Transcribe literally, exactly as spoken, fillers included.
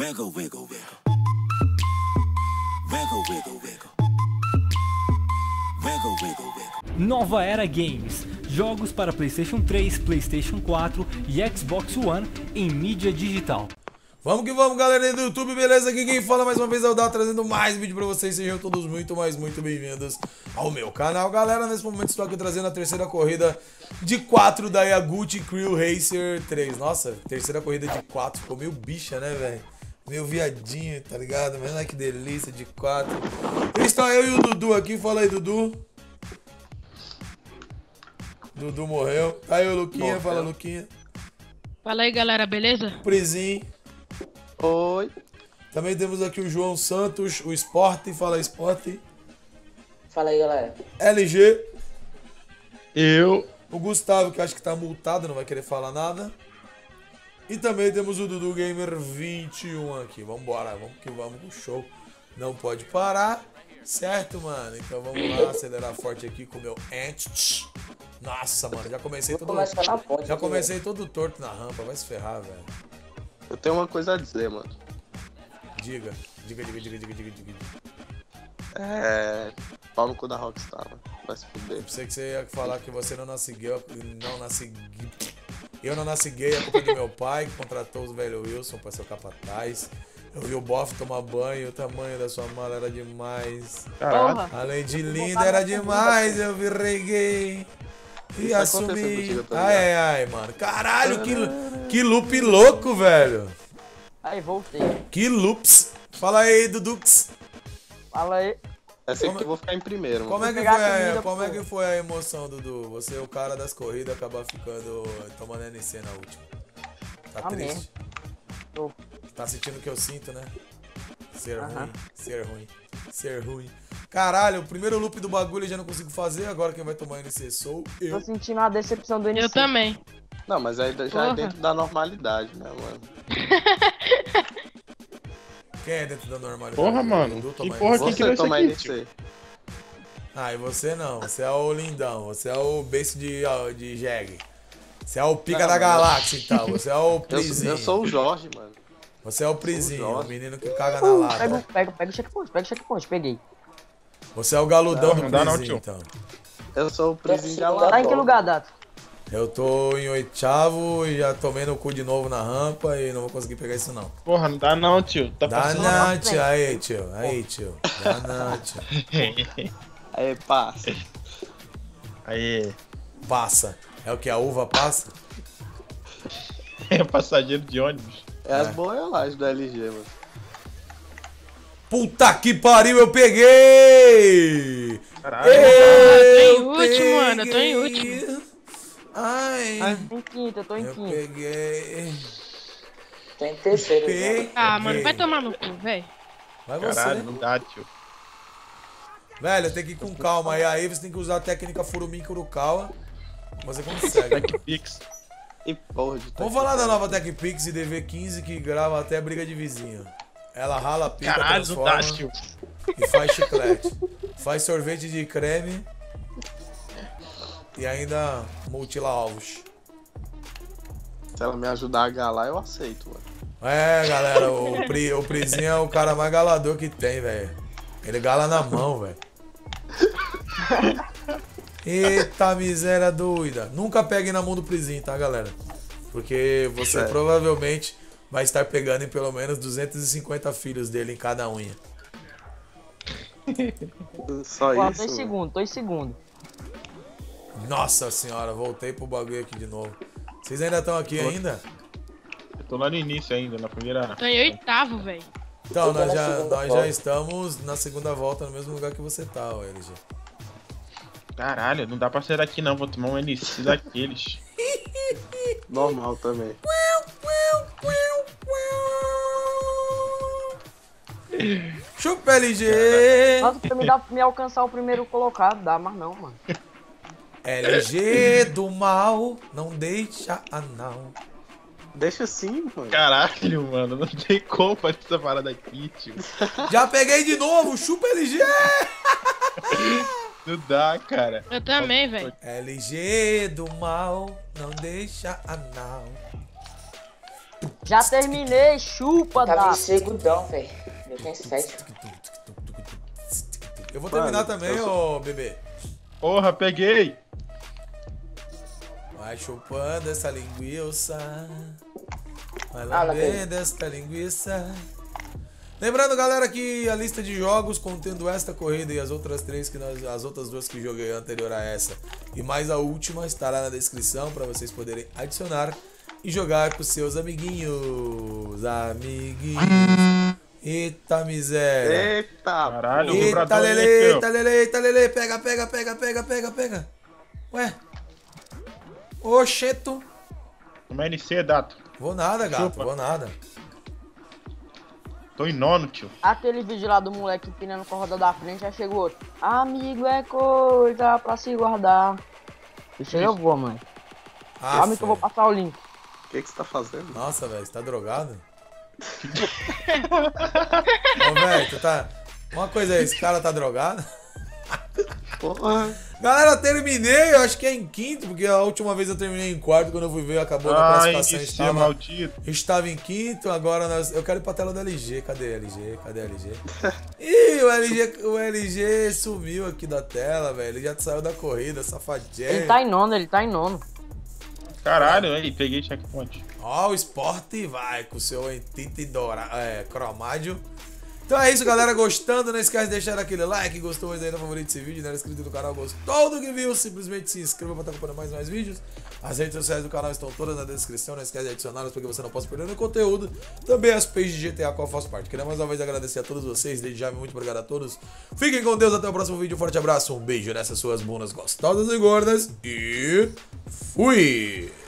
Wiggle, wiggle, wiggle. Wiggle, wiggle, wiggle. Wiggle, wiggle, wiggle. Nova Era Games. Jogos para PlayStation três, PlayStation quatro e Xbox One em mídia digital. Vamos que vamos, galera do YouTube, beleza? Aqui quem fala mais uma vez é o Dal, trazendo mais vídeo pra vocês. Sejam todos muito, mas muito bem-vindos ao meu canal. Galera, nesse momento estou aqui trazendo a terceira corrida de quatro da Yaguchi Crew Racer três. Nossa, terceira corrida de quatro, ficou meio bicha, né, velho? Meio viadinho, tá ligado? Mas olha que delícia de quatro. Está eu e o Dudu aqui, fala aí, Dudu. Dudu morreu. Tá aí o Luquinha, morreu. Fala, Luquinha. Fala aí, galera, beleza? Prizinho. Oi. Também temos aqui o João Santos, o Sport, fala Sport. Fala aí, galera. L G. Eu. O Gustavo, que acho que tá multado, não vai querer falar nada. E também temos o Dudu Gamer vinte e um aqui. Vambora, vamos que vamos com o show. Não pode parar, certo, mano? Então vamos lá, acelerar forte aqui com o meu Ant. Nossa, mano, já comecei todo... Já comecei todo torto na rampa, vai se ferrar, velho. Eu tenho uma coisa a dizer, mano. Diga, diga, diga, diga, diga, diga, diga. É... Pau no cu da Rockstar, mano. Vai se fuder. Eu pensei que você ia falar que você não nasce gay, não nasce... Eu não nasci gay, a culpa é do meu pai, que contratou os velho Wilson pra ser o capataz. Eu vi o Boff tomar banho, o tamanho da sua mala era demais. Caralho. Além de linda, era demais, eu virei gay. E Isso assumi. Ai, ai, mano. Caralho, que, que loop louco, velho. Aí, voltei. Que loops. Fala aí, Dudux. Fala aí. É sempre que eu vou ficar em primeiro, Como mano. é que foi a, como é que foi a emoção, Dudu? Você é o cara das corridas, acabar ficando tomando N C na última. Tá Amém. triste? Tô. Tá sentindo o que eu sinto, né? Ser Aham. ruim, ser ruim, ser ruim. Caralho, o primeiro loop do bagulho eu já não consigo fazer, agora quem vai tomar N C sou eu. Tô sentindo a decepção do N C. Eu também. Não, mas aí já Porra. é dentro da normalidade, né, mano? Quem é dentro da normalidade? Porra, mano. Dudu Que toma porra N C? que Você criou isso toma aqui, N C. Ah, e você não, você é o lindão, você é o beijo de, de jegue. Você é o pica Não, da mas- galáxia então, você é o Eu, sou- prizinho. eu sou o Jorge, mano. Você é o prizinho, o Jorge. menino que caga na Uh, lata. pega, pega, pega o checkpoint, pega o checkpoint, peguei. Você é o galudão Não, do não dá não, prizinho, tio. então. Eu sou o presidente de Tá em que lugar, Dato? Eu tô em oitavo e já tomei no cu de novo na rampa e não vou conseguir pegar isso não. Porra, não dá não, tio. Tá Dá passando não, tio. Aí, tio. Aí, tio. Dá não, tio. Aí, passa. Aí, Passa. É o que? A uva passa? é passageiro de ônibus. É as boiolagens do L G, mano. Puta que pariu, eu peguei! Caralho. tô em Eu último, mano, eu tô em peguei. último. Ai, Em quinta, eu tô em eu quinta. peguei. Tô em terceiro. Peguei. Ah, mano, vai tomar no cu, velho. Vai você. Caralho, não dá, tio. Velho, tem que ir com calma. E aí você tem que usar a técnica Furumin Kurukawa. Você consegue. TechPix. E porra de Vamos falar da nova TechPix e D V quinze que grava até briga de vizinho. Ela rala, pica, Caralho, não dá, transforma tio. e faz chiclete. Faz sorvete de creme e ainda mutila alvos. Se ela me ajudar a galar, eu aceito, mano. É, galera, o, Pri, o Prizinho é o cara mais galador que tem, velho. Ele gala na mão, velho. Eita miséria doida. Nunca pegue na mão do Prizinho, tá, galera? Porque você Sério? provavelmente vai estar pegando em pelo menos duzentos e cinquenta filhos dele em cada unha. Só Ó, isso. tô em mano. segundo, tô em segundo. Nossa senhora, voltei pro bagulho aqui de novo. Vocês ainda estão aqui ainda? Eu tô lá no início ainda, na primeira. Tô em oitavo, velho. Então, tô nós na já, segunda nós já volta. estamos na segunda volta no mesmo lugar que você tá, ó, L G. Caralho, não dá pra sair daqui não, vou tomar um N C daqueles. Normal também. Chupa, L G! Nossa, pra me, dar, me alcançar o primeiro colocado, dá, mas não, mano. L G do mal, não deixa a não. Deixa assim, mano. Caralho, mano, não tem como fazer essa parada aqui, tio. Já peguei de novo, chupa L G! Não dá, cara. Eu também, velho. L G do mal, não deixa a não. Já terminei, chupa, Tava da. em segundão, velho. Eu tenho sete. Eu vou terminar Mano, também, eu ô bebê. Porra, peguei. Vai chupando essa linguiça. Vai Ah, lá vem. lambendo esta linguiça. Lembrando, galera, que a lista de jogos contendo esta corrida e as outras três que nós, as outras duas que joguei anterior a essa e mais a última estará na descrição para vocês poderem adicionar e jogar com seus amiguinhos, amiguinhos. Eita miséria. Eita, Caralho, o Eita vibrador lele, aí, eita lele, eita lele, pega, pega, pega, pega, pega, pega. Ué? Oxeto. Toma N C, Dato. Vou nada, gato, Chupa. vou nada. Tô em nono, tio. Aquele vídeo lá do moleque empinando com a roda da frente, já chegou outro. Amigo é coisa pra se guardar. Isso aí eu vou, mãe. Ah, Calma que eu vou fé. passar o link. o que que você tá fazendo? Nossa, velho, você tá drogado? Ô, velho, tu tá... Uma coisa aí, esse cara tá drogado? Porra. Galera, terminei, eu acho que é em quinto, porque a última vez eu terminei em quarto, quando eu fui ver, acabou na Ai, classificação, esse estava, maldito. estava em quinto, agora nós... Eu quero ir pra tela do L G, cadê L G? Cadê L G? Ih, o L G, o L G sumiu aqui da tela, velho, ele já saiu da corrida, safadinho. Ele tá em nono, ele tá em nono. Caralho, aí, peguei checkpoint. Ó, o Sport vai com o seu tinta dourado, é, cromádio. Então é isso, galera. Gostando, não esquece de deixar aquele like. Gostou mais ainda, favorito desse vídeo, não era inscrito no canal, gostou do que viu, simplesmente se inscreva para estar acompanhando mais mais vídeos. As redes sociais do canal estão todas na descrição, não esquece de adicioná-las para que você não possa perder o conteúdo. Também as pages de G T A, qual eu faço parte. Queria mais uma vez agradecer a todos vocês, desde já muito obrigado a todos. Fiquem com Deus, até o próximo vídeo, um forte abraço, um beijo nessas suas bundas gostosas e gordas e fui!